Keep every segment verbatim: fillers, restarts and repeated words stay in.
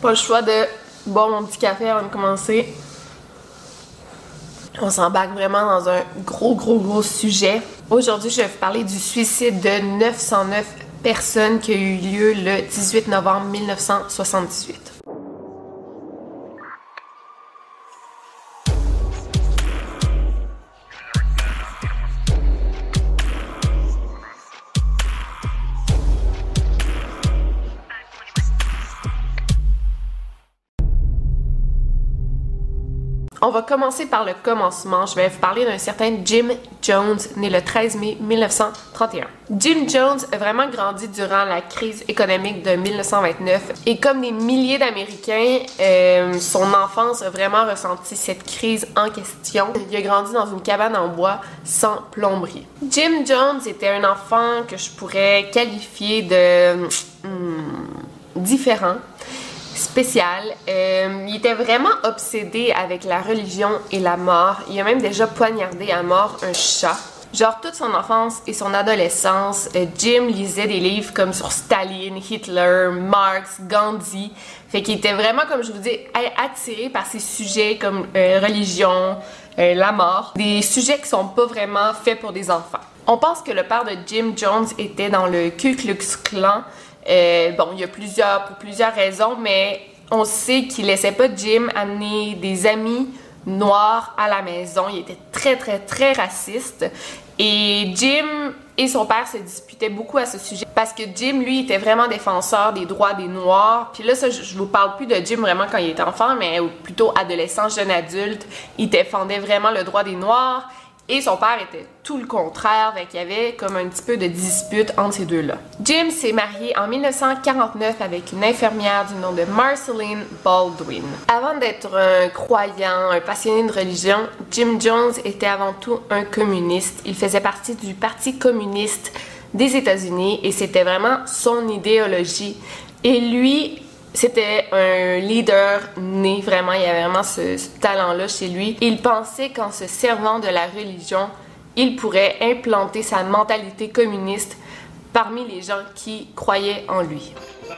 Pas le choix de boire mon petit café avant de commencer. On s'embarque vraiment dans un gros, gros, gros sujet. Aujourd'hui, je vais vous parler du suicide de neuf cent neuf personnes qui a eu lieu le dix-huit novembre mille neuf cent soixante-dix-huit. On va commencer par le commencement. Je vais vous parler d'un certain Jim Jones, né le treize mai mille neuf cent trente et un. Jim Jones a vraiment grandi durant la crise économique de mille neuf cent vingt-neuf et comme des milliers d'Américains, euh, son enfance a vraiment ressenti cette crise en question. Il a grandi dans une cabane en bois sans plomberie. Jim Jones était un enfant que je pourrais qualifier de hmm, différent. Spécial. Euh, il était vraiment obsédé avec la religion et la mort. Il a même déjà poignardé à mort un chat. Genre toute son enfance et son adolescence, euh, Jim lisait des livres comme sur Staline, Hitler, Marx, Gandhi. Fait qu'il était vraiment, comme je vous dis, attiré par ces sujets comme euh, religion, euh, la mort. Des sujets qui sont pas vraiment faits pour des enfants. On pense que le père de Jim Jones était dans le Ku Klux Klan. Euh, bon, il y a plusieurs, pour plusieurs raisons, mais on sait qu'il laissait pas Jim amener des amis noirs à la maison. Il était très, très, très raciste. Et Jim et son père se disputaient beaucoup à ce sujet parce que Jim, lui, était vraiment défenseur des droits des Noirs. Puis là, ça, je, je vous parle plus de Jim vraiment quand il était enfant, mais plutôt adolescent, jeune adulte. Il défendait vraiment le droit des Noirs. Et son père était tout le contraire, fait qu'il y avait comme un petit peu de dispute entre ces deux-là. Jim s'est marié en mille neuf cent quarante-neuf avec une infirmière du nom de Marceline Baldwin. Avant d'être un croyant, un passionné de religion, Jim Jones était avant tout un communiste. Il faisait partie du Parti communiste des États-Unis et c'était vraiment son idéologie. Et lui, c'était un leader né, vraiment, il y avait vraiment ce, ce talent-là chez lui. Il pensait qu'en se servant de la religion, il pourrait implanter sa mentalité communiste parmi les gens qui croyaient en lui.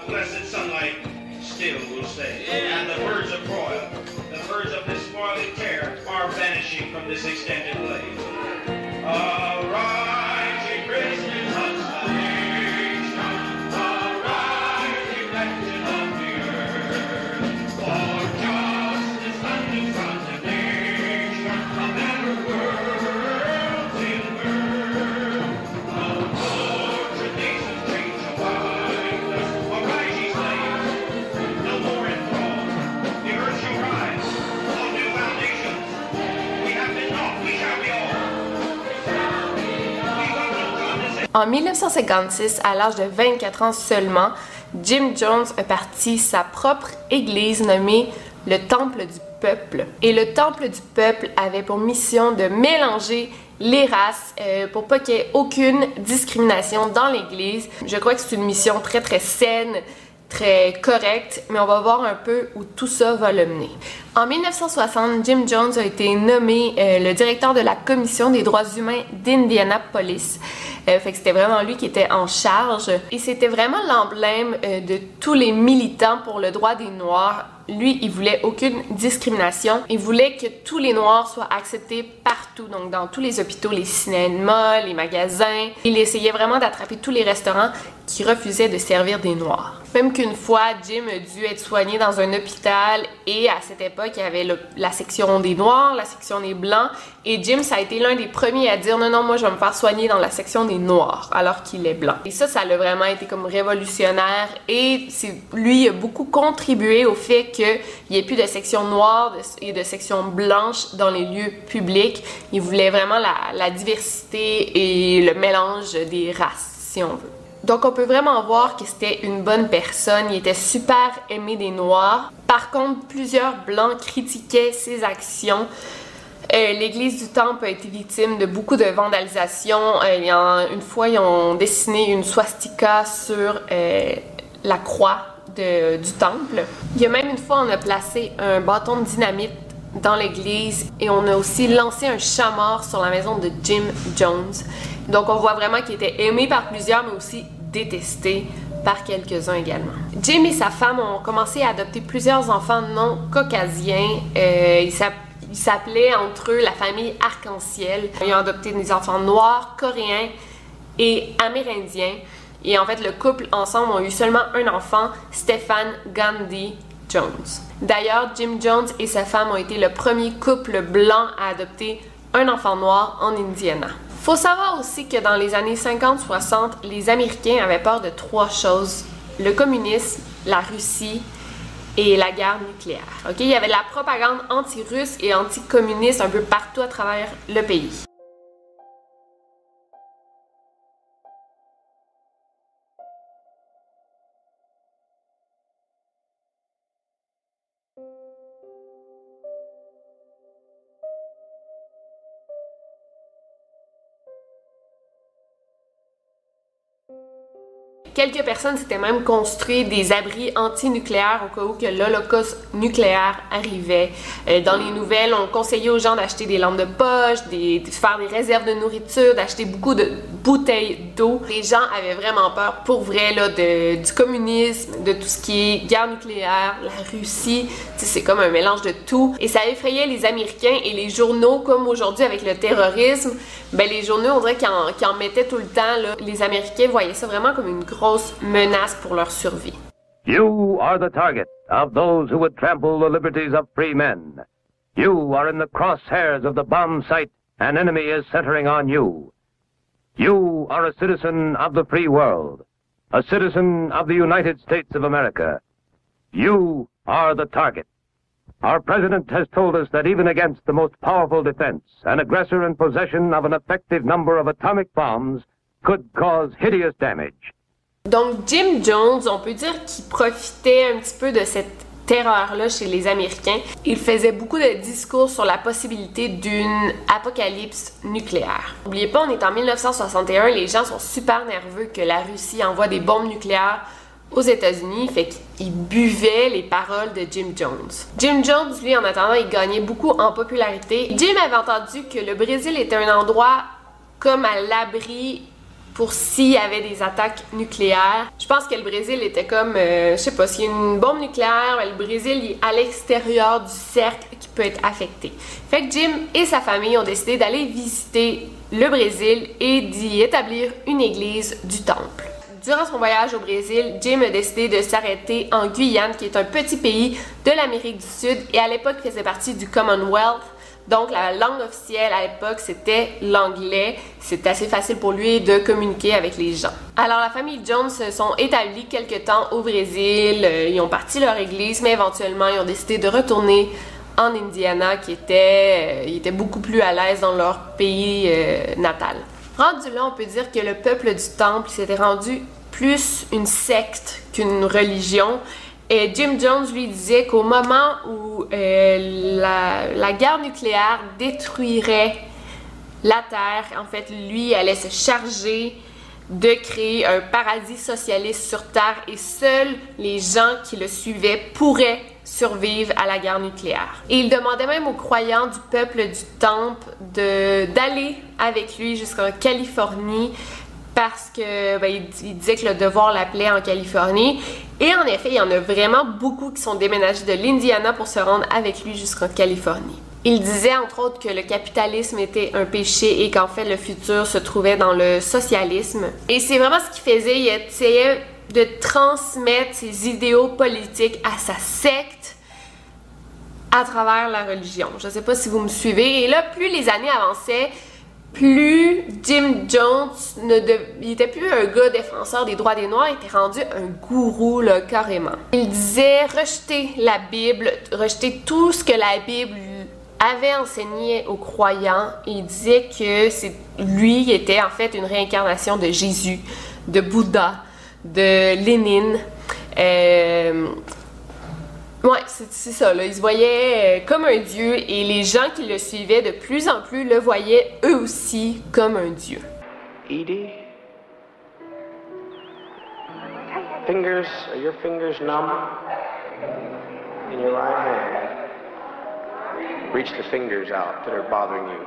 En mille neuf cent cinquante-six, à l'âge de vingt-quatre ans seulement, Jim Jones a parti sa propre église nommée le Temple du Peuple. Et le Temple du Peuple avait pour mission de mélanger les races euh, pour pas qu'il y ait aucune discrimination dans l'église. Je crois que c'est une mission très très saine, très correcte, mais on va voir un peu où tout ça va le mener. En mille neuf cent soixante, Jim Jones a été nommé euh, le directeur de la Commission des droits humains d'Indianapolis. Euh, fait que c'était vraiment lui qui était en charge. Et c'était vraiment l'emblème euh, de tous les militants pour le droit des Noirs. Lui, il voulait aucune discrimination. Il voulait que tous les Noirs soient acceptés partout, donc dans tous les hôpitaux, les cinémas, les magasins. Il essayait vraiment d'attraper tous les restaurants qui refusaient de servir des Noirs. Même qu'une fois, Jim a dû être soigné dans un hôpital et à cette époque, il y avait le, la section des Noirs, la section des Blancs et Jim, ça a été l'un des premiers à dire « Non, non, moi je vais me faire soigner dans la section des Noirs alors qu'il est blanc ». Et ça, ça a vraiment été comme révolutionnaire et lui a beaucoup contribué au fait qu'il n'y ait plus de section noire et de section blanche dans les lieux publics. Il voulait vraiment la, la diversité et le mélange des races, si on veut. Donc on peut vraiment voir que c'était une bonne personne, il était super aimé des Noirs. Par contre, plusieurs Blancs critiquaient ses actions. Euh, L'église du Temple a été victime de beaucoup de vandalisation. Euh, il y a, une fois, ils ont dessiné une swastika sur euh, la croix de, du temple. Il y a même une fois, on a placé un bâton de dynamite dans l'église et on a aussi lancé un chat mort sur la maison de Jim Jones. Donc on voit vraiment qu'il était aimé par plusieurs mais aussi détesté par quelques-uns également. Jim et sa femme ont commencé à adopter plusieurs enfants non caucasiens. Euh, ils s'appelaient entre eux la famille Arc-en-Ciel. Ils ont adopté des enfants noirs, coréens et amérindiens. Et en fait, le couple ensemble ont eu seulement un enfant, Stephen Gandhi Jones. D'ailleurs, Jim Jones et sa femme ont été le premier couple blanc à adopter un enfant noir en Indiana. Faut savoir aussi que dans les années cinquante soixante, les Américains avaient peur de trois choses: le communisme, la Russie et la guerre nucléaire. Okay? Il y avait de la propagande anti-russe et anti-communiste un peu partout à travers le pays. Quelques personnes s'étaient même construit des abris anti-nucléaires au cas où que l'holocauste nucléaire arrivait. Euh, dans les nouvelles, on conseillait aux gens d'acheter des lampes de poche, des, de faire des réserves de nourriture, d'acheter beaucoup de bouteilles d'eau. Les gens avaient vraiment peur, pour vrai, là, de, du communisme, de tout ce qui est guerre nucléaire, la Russie. C'est comme un mélange de tout. Et ça effrayait les Américains et les journaux, comme aujourd'hui avec le terrorisme. Ben, les journaux, on dirait qu'ils en, qu'ils en mettaient tout le temps. Là. Les Américains voyaient ça vraiment comme une grosse menace pour leur survie. You are the target of those who would trample the liberties of free men. You are in the crosshairs of the bomb sight. An enemy is centering on you. You are a citizen of the free world, a citizen of the United States of America. You are the target. Our president has told us that even against the most powerful defense, an aggressor in possession of an effective number of atomic bombs could cause hideous damage. Donc Jim Jones, on peut dire qu'il profitait un petit peu de cette terreur-là chez les Américains. Il faisait beaucoup de discours sur la possibilité d'une apocalypse nucléaire. N'oubliez pas, on est en mille neuf cent soixante et un, les gens sont super nerveux que la Russie envoie des bombes nucléaires aux États-Unis, fait qu'il buvait les paroles de Jim Jones. Jim Jones, lui, en attendant, il gagnait beaucoup en popularité. Jim avait entendu que le Brésil était un endroit comme à l'abri pour s'il y avait des attaques nucléaires. Je pense que le Brésil était comme, euh, je sais pas, s'il y a une bombe nucléaire, le Brésil il est à l'extérieur du cercle qui peut être affecté. Fait que Jim et sa famille ont décidé d'aller visiter le Brésil et d'y établir une église du temple. Durant son voyage au Brésil, Jim a décidé de s'arrêter en Guyane, qui est un petit pays de l'Amérique du Sud et à l'époque faisait partie du Commonwealth. Donc la langue officielle à l'époque c'était l'anglais. C'est assez facile pour lui de communiquer avec les gens. Alors la famille Jones se sont établis quelque temps au Brésil. Ils ont parti leur église, mais éventuellement ils ont décidé de retourner en Indiana, qui était, ils étaient beaucoup plus à l'aise dans leur pays euh, natal. Rendu là, on peut dire que le peuple du temple s'était rendu plus une secte qu'une religion. Et Jim Jones lui disait qu'au moment où euh, la, la guerre nucléaire détruirait la Terre, en fait, lui allait se charger de créer un paradis socialiste sur Terre et seuls les gens qui le suivaient pourraient survivre à la guerre nucléaire. Et il demandait même aux croyants du peuple du temple de, d'aller avec lui jusqu'en Californie parce que ben, il, il disait que le devoir l'appelait en Californie. Et en effet, il y en a vraiment beaucoup qui sont déménagés de l'Indiana pour se rendre avec lui jusqu'en Californie. Il disait entre autres que le capitalisme était un péché et qu'en fait le futur se trouvait dans le socialisme. Et c'est vraiment ce qu'il faisait, il essayait de transmettre ses idéaux politiques à sa secte à travers la religion. Je ne sais pas si vous me suivez. Et là, plus les années avançaient, plus Jim Jones ne de... il était plus un gars défenseur des droits des Noirs, il était rendu un gourou là, carrément. Il disait rejeter la Bible, rejeter tout ce que la Bible avait enseigné aux croyants. Il disait que c'est lui était en fait une réincarnation de Jésus, de Bouddha, de Lénine. Euh... Ouais, c'est, c'est ça, là. Il se voyait euh, comme un dieu et les gens qui le suivaient de plus en plus le voyaient eux aussi comme un dieu. Edie? Fingers, are your fingers numb? In your right hand. Reach the fingers out that are bothering you.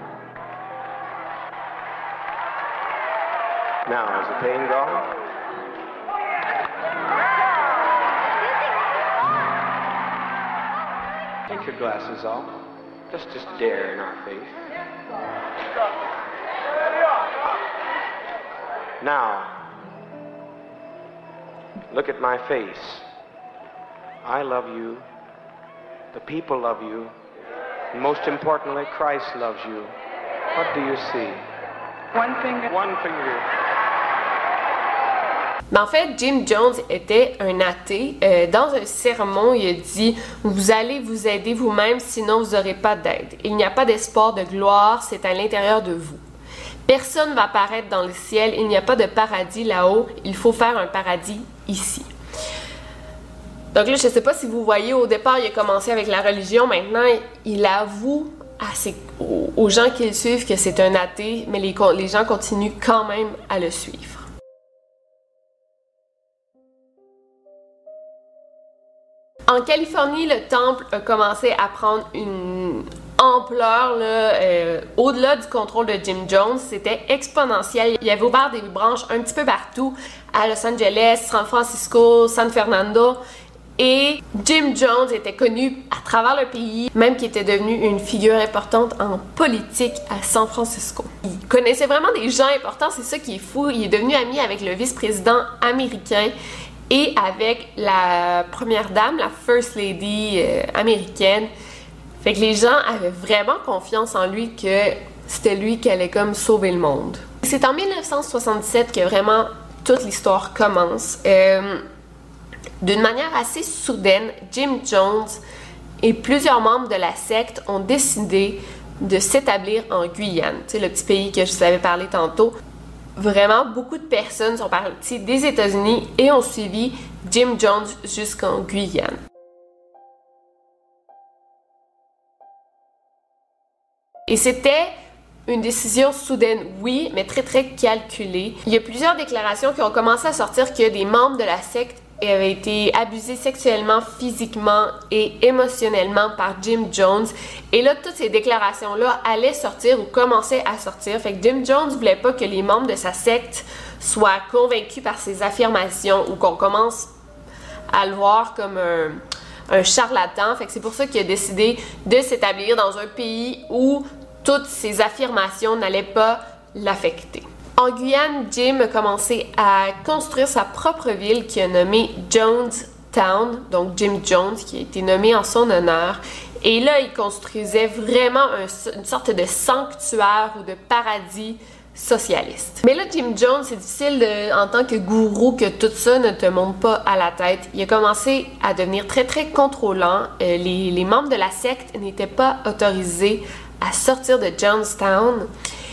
Now, is the pain gone? take your glasses off. Let's just dare in our faith. Now, look at my face. I love you. The people love you. And most importantly, Christ loves you. What do you see? One finger. One finger. Mais en fait, Jim Jones était un athée. Euh, dans un sermon, il a dit « Vous allez vous aider vous-même, sinon vous n'aurez pas d'aide. Il n'y a pas d'espoir de gloire, c'est à l'intérieur de vous. Personne ne va apparaître dans le ciel, il n'y a pas de paradis là-haut, il faut faire un paradis ici. » Donc là, je ne sais pas si vous voyez, au départ, il a commencé avec la religion. Maintenant, il avoue à ses, aux, aux gens qui le suivent que c'est un athée, mais les, les gens continuent quand même à le suivre. En Californie, le temple a commencé à prendre une ampleur là, euh, au-delà du contrôle de Jim Jones. C'était exponentiel. Il avait ouvert des branches un petit peu partout, à Los Angeles, San Francisco, San Fernando. Et Jim Jones était connu à travers le pays, même qu'il était devenu une figure importante en politique à San Francisco. Il connaissait vraiment des gens importants, c'est ça qui est fou. Il est devenu ami avec le vice-président américain et avec la première dame, la First Lady euh, américaine. Fait que les gens avaient vraiment confiance en lui que c'était lui qui allait comme sauver le monde. C'est en mille neuf cent soixante-dix-sept que vraiment toute l'histoire commence. Euh, D'une manière assez soudaine, Jim Jones et plusieurs membres de la secte ont décidé de s'établir en Guyane, tu sais, le petit pays que je vous avais parlé tantôt. Vraiment, beaucoup de personnes sont parties des États-Unis et ont suivi Jim Jones jusqu'en Guyane. Et c'était une décision soudaine, oui, mais très très calculée. Il y a plusieurs déclarations qui ont commencé à sortir que des membres de la secte avaient été abusés sexuellement, physiquement et émotionnellement par Jim Jones. Et là, toutes ces déclarations-là allaient sortir ou commençaient à sortir. Fait que Jim Jones voulait pas que les membres de sa secte soient convaincus par ses affirmations ou qu'on commence à le voir comme un, un charlatan. Fait que c'est pour ça qu'il a décidé de s'établir dans un pays où toutes ces affirmations n'allaient pas l'affecter. En Guyane, Jim a commencé à construire sa propre ville qu'il a nommée Jonestown, donc Jim Jones, qui a été nommé en son honneur. Et là, il construisait vraiment un, une sorte de sanctuaire ou de paradis socialiste. Mais là, Jim Jones, c'est difficile de, en tant que gourou que tout ça ne te monte pas à la tête. Il a commencé à devenir très très contrôlant. Euh, les, les membres de la secte n'étaient pas autorisés à sortir de Jonestown.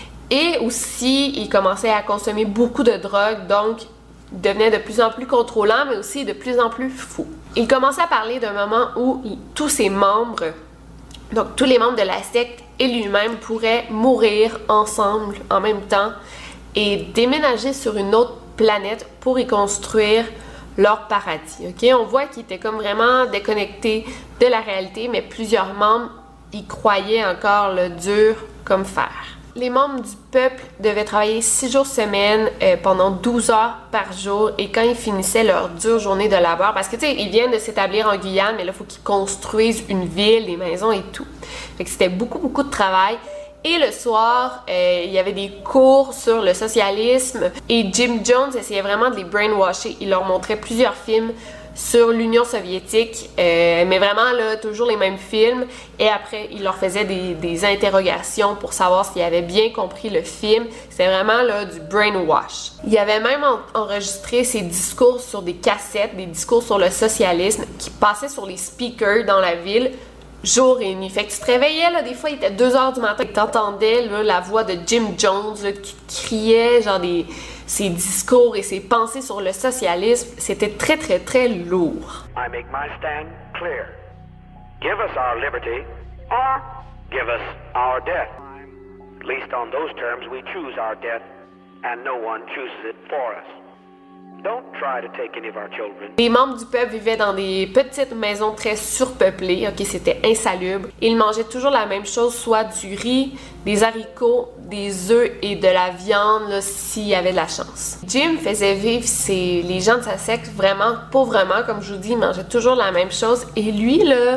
Et aussi, il commençait à consommer beaucoup de drogue, donc il devenait de plus en plus contrôlant, mais aussi de plus en plus fou. Il commençait à parler d'un moment où il, tous ses membres, donc tous les membres de la secte et lui-même pourraient mourir ensemble en même temps et déménager sur une autre planète pour y construire leur paradis. Okay? On voit qu'il était comme vraiment déconnecté de la réalité, mais plusieurs membres y croyaient encore le dur comme fer. Les membres du peuple devaient travailler six jours semaine euh, pendant douze heures par jour et quand ils finissaient leur dure journée de labeur, parce que tu sais, ils viennent de s'établir en Guyane, mais là, il faut qu'ils construisent une ville, des maisons et tout. Fait que c'était beaucoup, beaucoup de travail. Et le soir, euh, il y avait des cours sur le socialisme et Jim Jones essayait vraiment de les brainwasher. Il leur montrait plusieurs films sur l'Union soviétique, euh, mais vraiment là, toujours les mêmes films. Et après, il leur faisait des, des interrogations pour savoir s'ils avaient bien compris le film. C'était vraiment là du brainwash. Il avait même en, enregistré ses discours sur des cassettes, des discours sur le socialisme qui passaient sur les speakers dans la ville jour et nuit. Fait que tu te réveillais, là, des fois il était deux heures du matin et t'entendais là, la voix de Jim Jones là, qui criait genre des... ses discours et ses pensées sur le socialisme, c'était très très très lourd. I make my stand clear. Give us our liberty or give us our death. At least on those terms we choose our death and no one chooses it for us. Don't try to take any of our children. Les membres du peuple vivaient dans des petites maisons très surpeuplées, ok, c'était insalubre. Ils mangeaient toujours la même chose, soit du riz, des haricots, des œufs et de la viande, là, s'il y avait de la chance. Jim faisait vivre ses, les gens de sa secte vraiment pauvrement, comme je vous dis, ils mangeaient toujours la même chose. Et lui, là,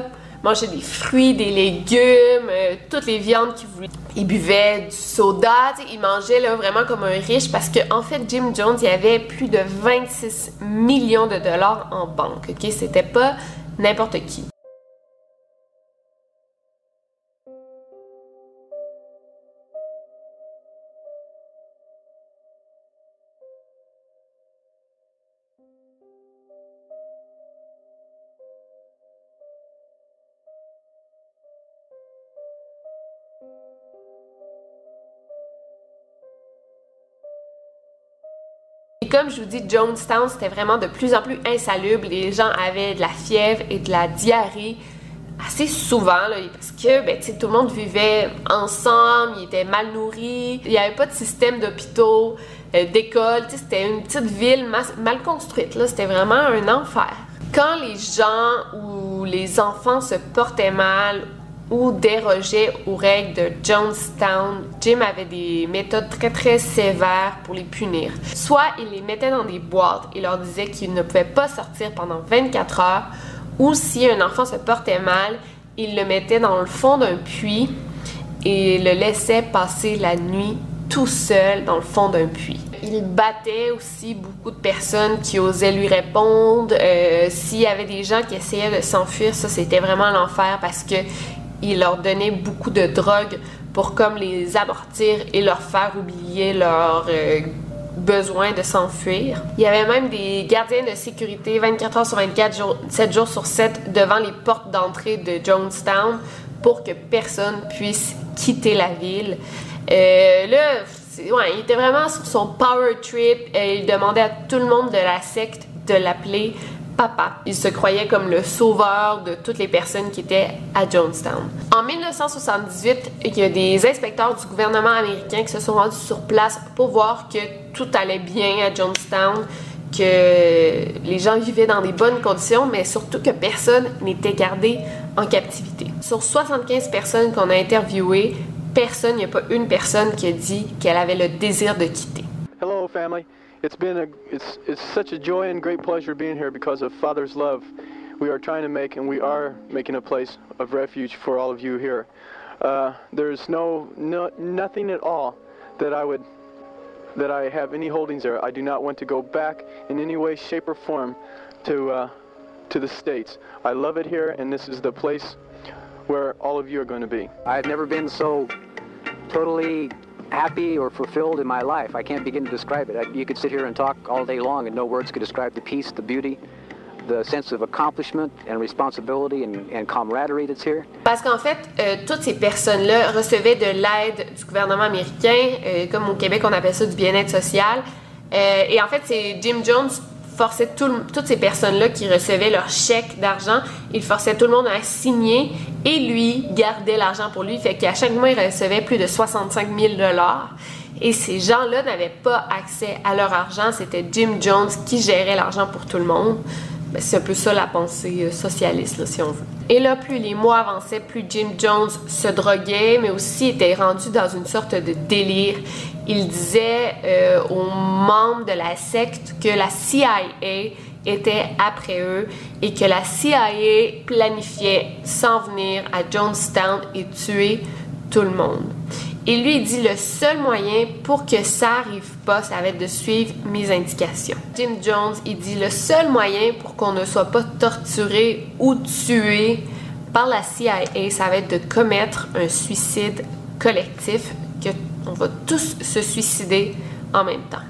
mangeait des fruits, des légumes, euh, toutes les viandes qu'il voulait. Il buvait du soda, tu sais, il mangeait là, vraiment comme un riche parce que en fait, Jim Jones, il avait plus de vingt-six millions de dollars en banque, ok? C'était pas n'importe qui. Et comme je vous dis, Jonestown, c'était vraiment de plus en plus insalubre. Les gens avaient de la fièvre et de la diarrhée assez souvent, là, parce que ben, tout le monde vivait ensemble, ils étaient mal nourris, il n'y avait pas de système d'hôpitaux, euh, d'écoles, c'était une petite ville mal construite, là, c'était vraiment un enfer. Quand les gens ou les enfants se portaient mal ou dérogeaient aux règles de Jonestown, Jim avait des méthodes très très sévères pour les punir. Soit il les mettait dans des boîtes et leur disait qu'ils ne pouvaient pas sortir pendant vingt-quatre heures, ou si un enfant se portait mal, il le mettait dans le fond d'un puits et le laissait passer la nuit tout seul dans le fond d'un puits. Il battait aussi beaucoup de personnes qui osaient lui répondre. Euh, s'il y avait des gens qui essayaient de s'enfuir, ça c'était vraiment l'enfer parce que il leur donnait beaucoup de drogue pour comme les amortir et leur faire oublier leur euh, besoin de s'enfuir. Il y avait même des gardiens de sécurité vingt-quatre heures sur vingt-quatre, jours, sept jours sur sept devant les portes d'entrée de Jonestown pour que personne puisse quitter la ville. Euh, là, ouais, il était vraiment sur son power trip et il demandait à tout le monde de la secte de l'appeler Papa. Il se croyait comme le sauveur de toutes les personnes qui étaient à Jonestown. En mille neuf cent soixante-dix-huit, il y a des inspecteurs du gouvernement américain qui se sont rendus sur place pour voir que tout allait bien à Jonestown, que les gens vivaient dans des bonnes conditions, mais surtout que personne n'était gardé en captivité. Sur soixante-quinze personnes qu'on a interviewées, personne, il n'y a pas une personne qui a dit qu'elle avait le désir de quitter. Hello, family. It's been a, it's, it's such a joy and great pleasure being here because of Father's love. We are trying to make, and we are making a place of refuge for all of you here. Uh, there's no, no, nothing at all that I would, that I have any holdings there. I do not want to go back in any way, shape, or form to, uh, to the States. I love it here, and this is the place where all of you are going to be. I've never been so totally happy or fulfilled in my life. I can't begin to describe it. I, you could sit here and talk all day long and no words could describe the peace, the beauty, the sense of accomplishment and responsibility and, and camaraderie that's here. Parce qu'en fait, euh, toutes ces personnes-là recevaient de l'aide du gouvernement américain, euh, comme au Québec on appelle ça du bien-être social. Euh, et en fait, c'est Jim Jones forçait tout le, toutes ces personnes-là qui recevaient leur chèque d'argent, il forçait tout le monde à signer et lui gardait l'argent pour lui. Fait qu'à chaque mois, il recevait plus de soixante-cinq mille dollars. Et ces gens-là n'avaient pas accès à leur argent. C'était Jim Jones qui gérait l'argent pour tout le monde. Ben, c'est un peu ça la pensée socialiste, là, si on veut. Et là, plus les mois avançaient, plus Jim Jones se droguait, mais aussi était rendu dans une sorte de délire. Il disait euh, aux membres de la secte que la C I A était après eux et que la C I A planifiait s'en venir à Jonestown et tuer tout le monde. Et lui, il dit le seul moyen pour que ça arrive pas, ça va être de suivre mes indications. Jim Jones, il dit le seul moyen pour qu'on ne soit pas torturé ou tué par la C I A, ça va être de commettre un suicide collectif, que on va tous se suicider en même temps.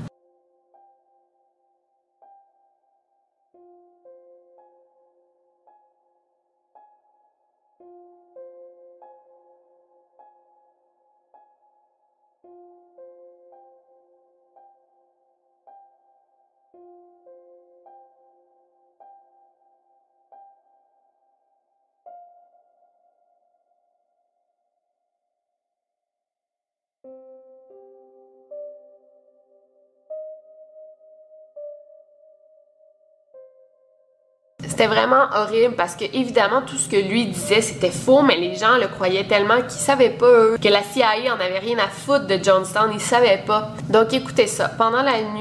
C'était vraiment horrible parce que évidemment tout ce que lui disait c'était faux, mais les gens le croyaient tellement qu'ils savaient pas eux que la C I A en avait rien à foutre de Jonestown, ils savaient pas. Donc écoutez ça, pendant la nuit,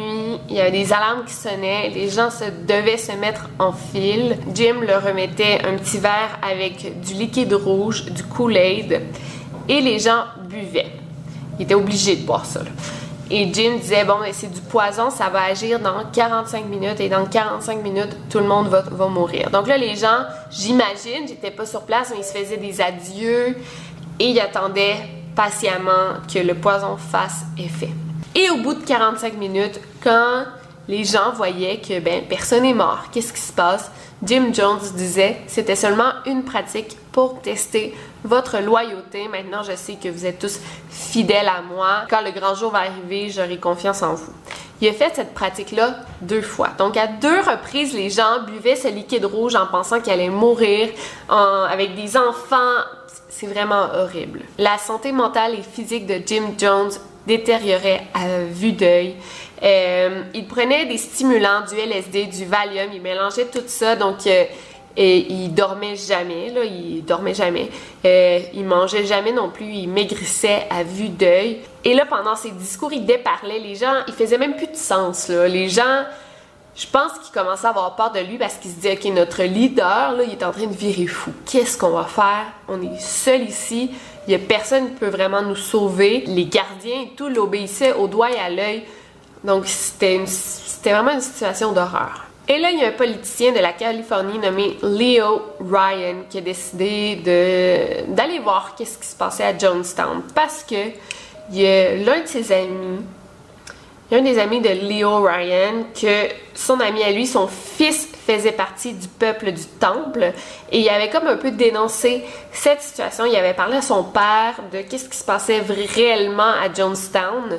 il y avait des alarmes qui sonnaient, les gens se devaient se mettre en file. Jim leur remettait un petit verre avec du liquide rouge, du Kool-Aid, et les gens buvaient. Ils étaient obligés de boire ça, là. Et Jim disait, bon, c'est du poison, ça va agir dans quarante-cinq minutes, et dans quarante-cinq minutes, tout le monde va, va mourir. Donc là, les gens, j'imagine, j'étais pas sur place, mais ils se faisaient des adieux, et ils attendaient patiemment que le poison fasse effet. Et au bout de quarante-cinq minutes, quand les gens voyaient que ben, personne n'est mort, qu'est-ce qui se passe? Jim Jones disait, c'était seulement une pratique pour tester votre loyauté. Maintenant, je sais que vous êtes tous fidèles à moi. Quand le grand jour va arriver, j'aurai confiance en vous. Il a fait cette pratique-là deux fois. Donc, à deux reprises, les gens buvaient ce liquide rouge en pensant qu'ils allaient mourir, en, avec des enfants. C'est vraiment horrible. La santé mentale et physique de Jim Jones détériorait à vue d'œil. Euh, il prenait des stimulants, du L S D, du Valium, il mélangeait tout ça, donc euh, et il dormait jamais, là, il dormait jamais. Euh, il mangeait jamais non plus, il maigrissait à vue d'œil. Et là, pendant ses discours, il déparlait, les gens, il faisait même plus de sens, là. Les gens, je pense qu'ils commençaient à avoir peur de lui parce qu'ils se disaient, ok, notre leader, là, il est en train de virer fou. Qu'est-ce qu'on va faire? On est seul ici. Il y a personne qui peut vraiment nous sauver. Les gardiens et tout l'obéissaient au doigt et à l'œil. Donc, c'était une, c'était vraiment une situation d'horreur. Et là, il y a un politicien de la Californie nommé Leo Ryan qui a décidé de, d'aller voir qu'est-ce qui se passait à Jonestown. Parce que il y a l'un de ses amis, il y a un des amis de Leo Ryan, que son ami à lui, son fils, faisait partie du peuple du temple. Et il avait comme un peu dénoncé cette situation. Il avait parlé à son père de qu'est-ce qui se passait réellement à Jonestown.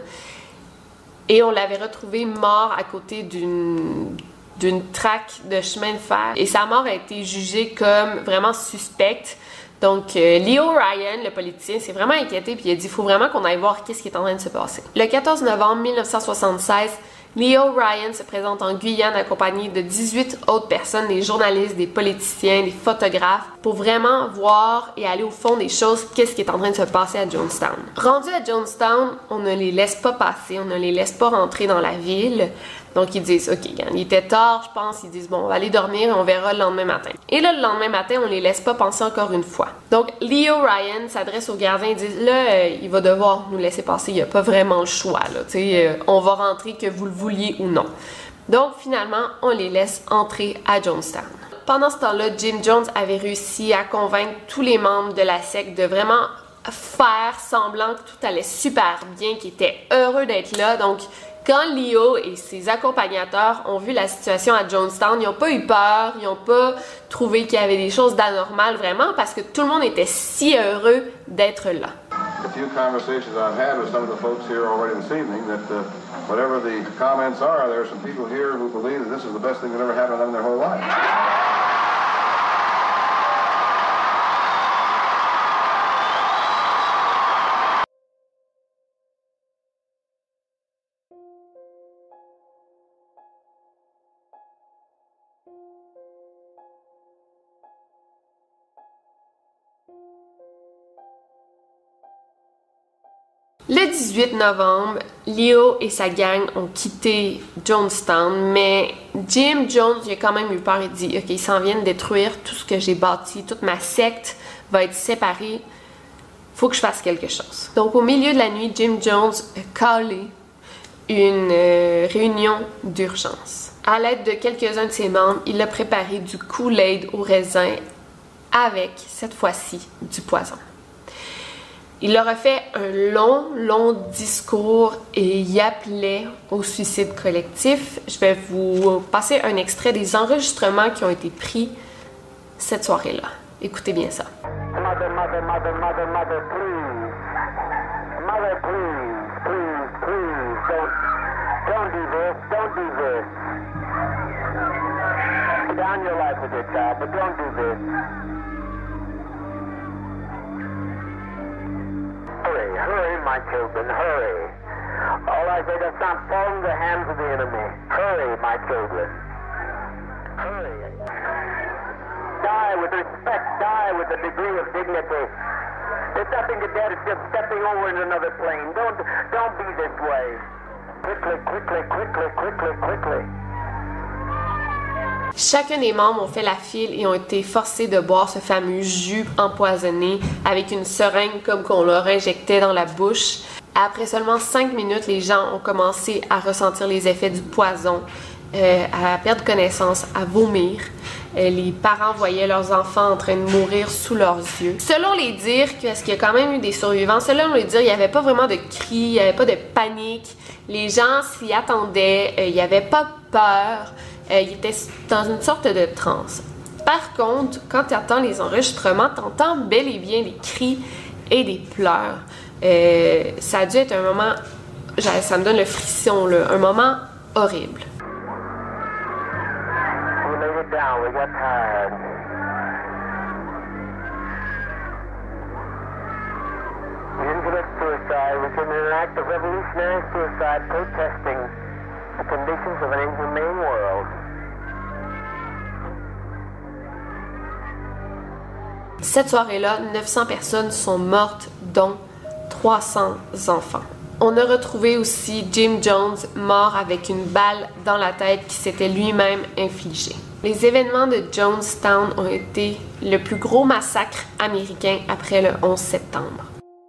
Et on l'avait retrouvé mort à côté d'une d'une traque de chemin de fer. Et sa mort a été jugée comme vraiment suspecte. Donc, euh, Leo Ryan, le politicien, s'est vraiment inquiété puis il a dit « il faut vraiment qu'on aille voir qu'est-ce qui est en train de se passer ». Le quatorze novembre mille neuf cent soixante-seize, Leo Ryan se présente en Guyane accompagné de dix-huit autres personnes, des journalistes, des politiciens, des photographes, pour vraiment voir et aller au fond des choses, qu'est-ce qui est en train de se passer à Jonestown. Rendu à Jonestown, on ne les laisse pas passer, on ne les laisse pas rentrer dans la ville. Donc, ils disent, OK, il était tard, je pense, ils disent, bon, on va aller dormir et on verra le lendemain matin. Et là, le lendemain matin, on les laisse pas penser encore une fois. Donc, Leo Ryan s'adresse aux gardiens et dit, là, euh, il va devoir nous laisser passer, il n'y a pas vraiment le choix, là, tu sais, euh, on va rentrer que vous le vouliez ou non. Donc, finalement, on les laisse entrer à Jonestown. Pendant ce temps-là, Jim Jones avait réussi à convaincre tous les membres de la secte de vraiment faire semblant que tout allait super bien, qu'ils étaient heureux d'être là. Donc, quand Leo et ses accompagnateurs ont vu la situation à Jonestown, ils n'ont pas eu peur, ils n'ont pas trouvé qu'il y avait des choses d'anormales vraiment parce que tout le monde était si heureux d'être là. A few conversations I've had with some of the folks here already this evening that uh, whatever the comments are, there are some people here who believe that this is the best thing that ever happened to them in their whole life. Le dix-huit novembre, Leo et sa gang ont quitté Jonestown, mais Jim Jones il a quand même eu peur. Il dit « Ok, ils s'en viennent détruire tout ce que j'ai bâti, toute ma secte va être séparée, faut que je fasse quelque chose. » Donc au milieu de la nuit, Jim Jones a callé une euh, réunion d'urgence. À l'aide de quelques-uns de ses membres, il a préparé du Kool-Aid au raisin avec, cette fois-ci, du poison. Il leur a fait un long, long discours et y appelait au suicide collectif. Je vais vous passer un extrait des enregistrements qui ont été pris cette soirée-là. Écoutez bien ça. Mother, mother, mother, mother, mother, please. Mother, please, please, please. Don't, don't do this. Don't do this. Lay down your life with your child, but don't do this. Hurry, hurry, my children, hurry. All I say, does not fall into the hands of the enemy. Hurry, my children. Hurry. Die with respect, die with a degree of dignity. There's nothing to death, it's just stepping over into another plane. Don't, don't be this way. Quickly, quickly, quickly, quickly, quickly. Chacun des membres ont fait la file et ont été forcés de boire ce fameux jus empoisonné avec une seringue comme qu'on leur injectait dans la bouche. Après seulement cinq minutes, les gens ont commencé à ressentir les effets du poison, euh, à perdre connaissance, à vomir. Euh, les parents voyaient leurs enfants en train de mourir sous leurs yeux. Selon les dires, parce qu'il y a quand même eu des survivants, selon les dires, il n'y avait pas vraiment de cris, il n'y avait pas de panique. Les gens s'y attendaient, euh, il n'y avait pas peur. Euh, il était dans une sorte de transe. Par contre, quand tu entends les enregistrements, tu entends bel et bien des cris et des pleurs. Euh, ça a dû être un moment, ça me donne le frisson, là, un moment horrible. We laid it down, we got tired. We didn't commit suicide, we committed an act of revolutionary suicide protesting the conditions of an inhumane world. Cette soirée-là, neuf cents personnes sont mortes, dont trois cents enfants. On a retrouvé aussi Jim Jones mort avec une balle dans la tête qui s'était lui-même infligée. Les événements de Jonestown ont été le plus gros massacre américain après le onze septembre.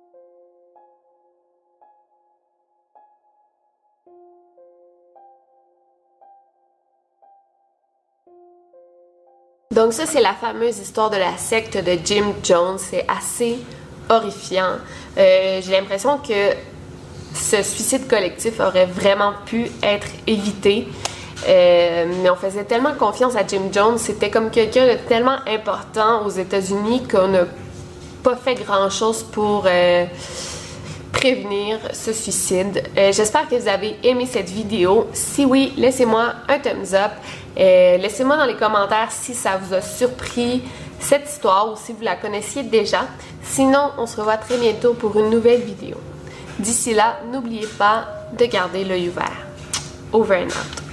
Donc ça, c'est la fameuse histoire de la secte de Jim Jones. C'est assez horrifiant. Euh, j'ai l'impression que ce suicide collectif aurait vraiment pu être évité. Euh, mais on faisait tellement confiance à Jim Jones. C'était comme quelqu'un de tellement important aux États-Unis qu'on n'a pas fait grand-chose pour euh, prévenir ce suicide. Euh, J'espère que vous avez aimé cette vidéo. Si oui, laissez-moi un thumbs up. Euh, Laissez-moi dans les commentaires si ça vous a surpris cette histoire ou si vous la connaissiez déjà. Sinon, on se revoit très bientôt pour une nouvelle vidéo. D'ici là, n'oubliez pas de garder l'œil ouvert. Over and out.